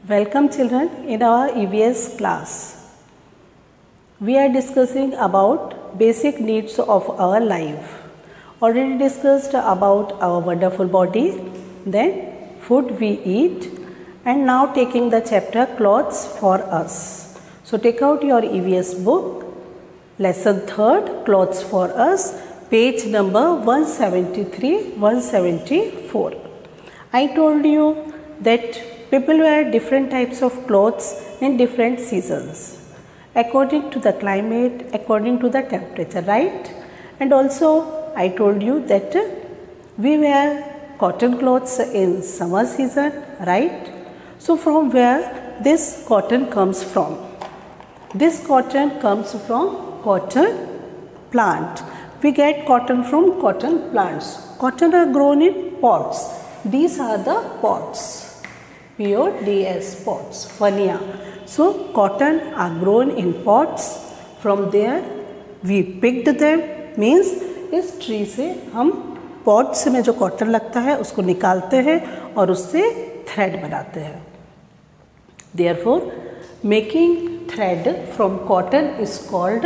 Welcome children in our EVS class. We are discussing about basic needs of our life. Already discussed about our wonderful body, then food we eat, and now taking the chapter clothes for us. So take out your EVS book, lesson 3rd, clothes for us, page number 173-174. I told you that people wear different types of clothes in different seasons, according to the climate, according to the temperature, right? And also I told you that we wear cotton clothes in summer season, right? So from where this cotton comes from? This cotton comes from cotton plant. We get cotton from cotton plants. Cotton are grown in pots. These are the pots. PODS, pots, फनिया. So cotton are grown in pots. From there we picked them, means इस tree से हम pots में जो cotton लगता है उसको निकालते हैं और उससे thread बनाते हैं. Therefore, making thread from cotton is called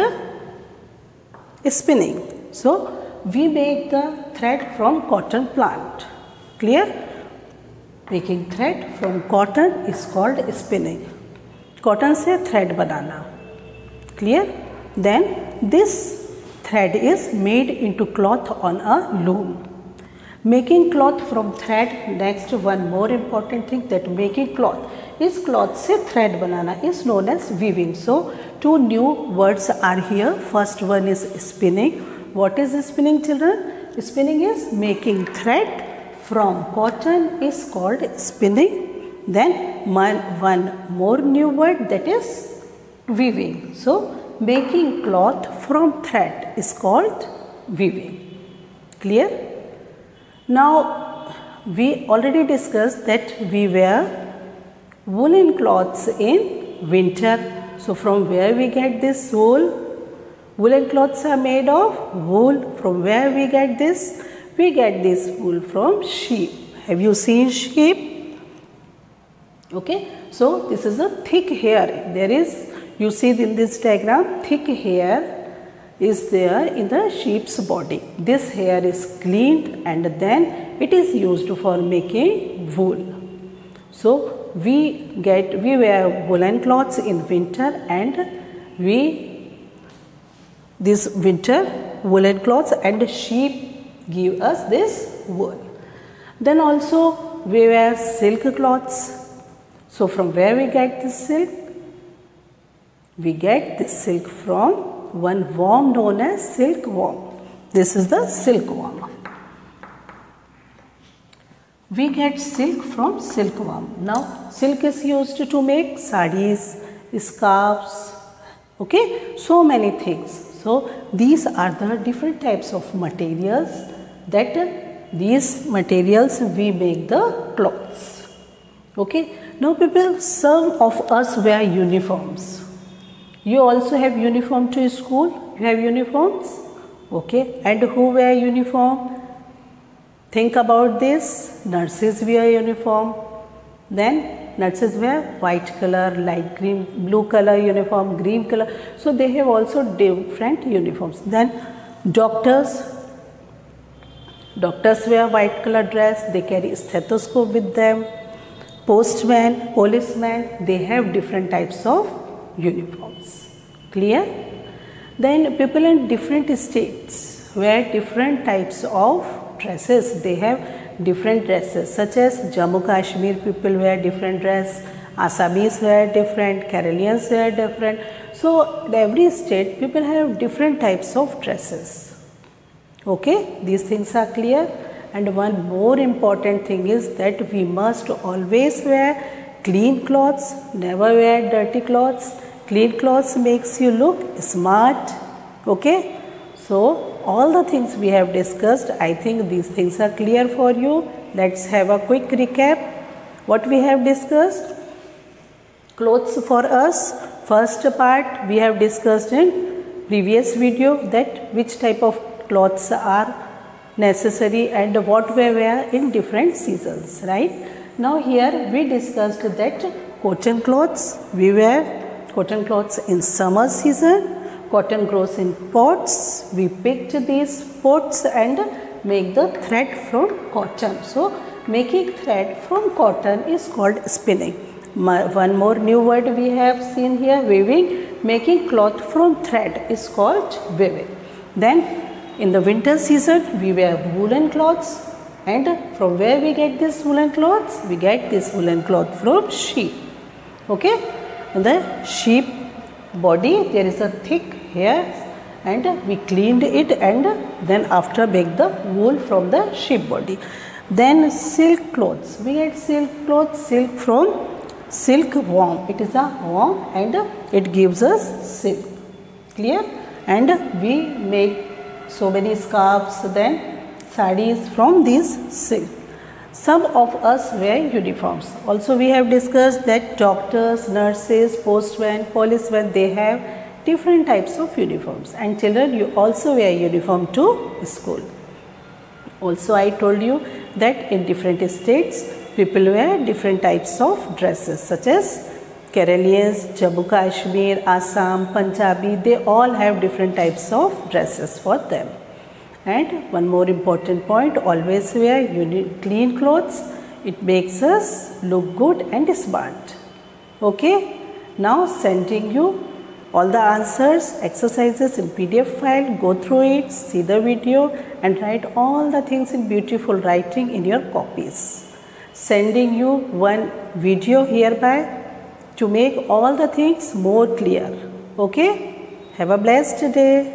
spinning. So we make the thread from cotton plant. Clear? Making thread from cotton is called spinning. Cotton से thread banana. Clear? Then this thread is made into cloth on a loom. Making cloth from thread. Next, one more important thing, that making cloth. इस cloth से thread banana is known as weaving. So two new words are here. First one is spinning. What is spinning, children? Spinning is making thread from cotton is called spinning. Then one more new word, that is weaving. So making cloth from thread is called weaving. Clear? Now we already discussed that we wear woolen cloths in winter. So from where we get this wool? Woolen cloths are made of wool. From where we get this? We get this wool from sheep. Have you seen sheep? Okay, so this is a thick hair. There is, you see in this diagram, thick hair is there in the sheep's body. This hair is cleaned and then it is used for making wool. So we wear woolen cloths in winter, and this winter woolen cloths and sheep give us this wool. Then also we wear silk cloths. So from where we get this silk? We get this silk from one worm known as silkworm. This is the silkworm. We get silk from silkworm. Now silk is used to make sarees, scarves, okay, so many things. So these are the different types of materials, that these materials we make the clothes. Okay, now people, some of us wear uniforms. You also have uniform to school? You have uniforms? Okay, and who wear uniform? Think about this. Nurses wear uniform. Then nurses wear white color, light green, blue color uniform, green color. So they have also different uniforms. Then doctors wear white color dress. They carry stethoscope with them. Postmen, policemen, they have different types of uniforms. Clear? Then people in different states wear different types of dresses. They have different dresses, such as Jammu Kashmir people wear different dress, Assamese wear different, Keralians wear different. So in every state people have different types of dresses. Okay, these things are clear. And one more important thing is that we must always wear clean clothes, never wear dirty clothes. Clean clothes makes you look smart. Okay, so all the things we have discussed, I think these things are clear for you. Let's have a quick recap. What we have discussed? Clothes for us. First part we have discussed in previous video, that which type of clothes are necessary and what we wear in different seasons, right? Now here we discussed that cotton clothes. We wear cotton clothes in summer season. Cotton grows in pots. We picked these pots and make the thread from cotton. So making thread from cotton is called spinning. One more new word we have seen here, weaving. Making cloth from thread is called weaving. Then in the winter season we wear woolen cloths. And from where we get this woolen cloths? We get this woolen cloth from sheep. Okay? In the sheep body there is a thick hair and we cleaned it and then after make the wool from the sheep body. Then silk clothes. We get silk clothes, silk from silk worm. It is a worm and it gives us silk. Clear? And we make so many scarves, then sarees from these silk. Some of us wear uniforms. Also we have discussed that doctors, nurses, postmen, policemen, they have different types of uniforms. And children, you also wear uniform to school. Also I told you that in different states people wear different types of dresses such as Keralians, Jammu Kashmir, Assam, Punjabi, they all have different types of dresses for them. And one more important point, always wear clean clothes. It makes us look good and smart. Okay, now sending you all the answers, exercises in PDF file. Go through it, see the video and write all the things in beautiful writing in your copies. Sending you one video hereby to make all the things more clear. Okay, have a blessed day.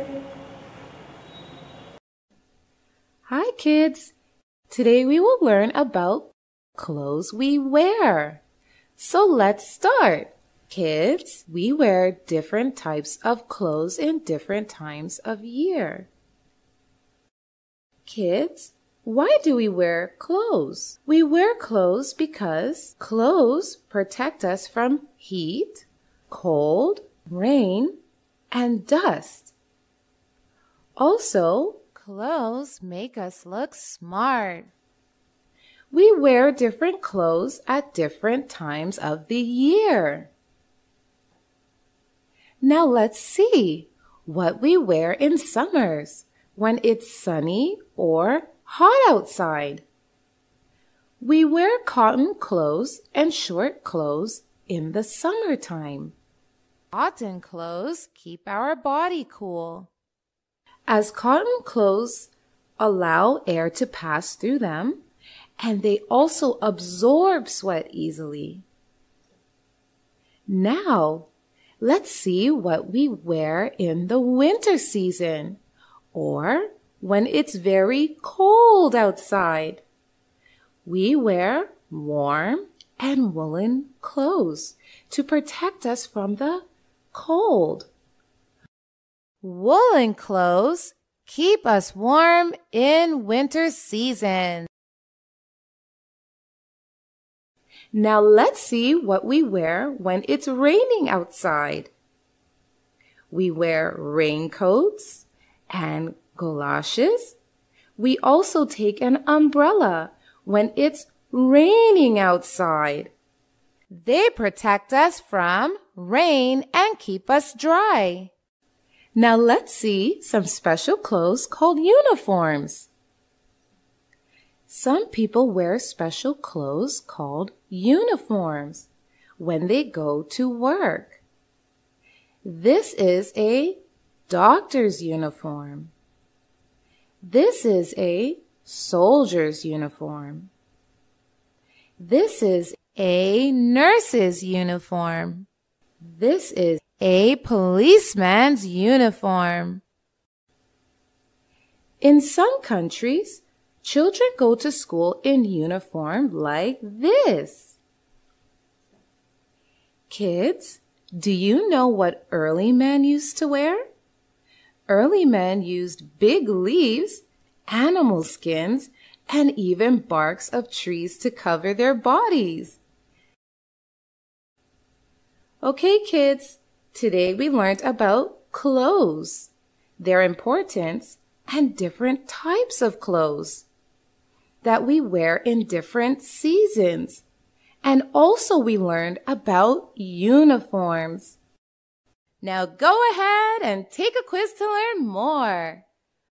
Hi kids! Today we will learn about clothes we wear. So let's start. Kids, we wear different types of clothes in different times of year. Kids, why do we wear clothes? We wear clothes because clothes protect us from heat, cold, rain, and dust. Also, clothes make us look smart. We wear different clothes at different times of the year. Now let's see what we wear in summers when it's sunny or hot outside. We wear cotton clothes and short clothes in the summertime. Cotton clothes keep our body cool. As cotton clothes allow air to pass through them, and they also absorb sweat easily. Now, let's see what we wear in the winter season, or when it's very cold outside. We wear warm and woolen clothes to protect us from the cold. Woolen clothes keep us warm in winter season. Now let's see what we wear when it's raining outside. We wear raincoats and galoshes. We also take an umbrella when it's raining outside. They protect us from rain and keep us dry. Now let's see some special clothes called uniforms. Some people wear special clothes called uniforms when they go to work. This is a doctor's uniform. This is a soldier's uniform. This is a nurse's uniform. This is a policeman's uniform. In some countries, children go to school in uniform like this. Kids, do you know what early men used to wear? Early men used big leaves, animal skins, and even barks of trees to cover their bodies. Okay, kids, today we learned about clothes, their importance, and different types of clothes that we wear in different seasons. And also we learned about uniforms. Now go ahead and take a quiz to learn more.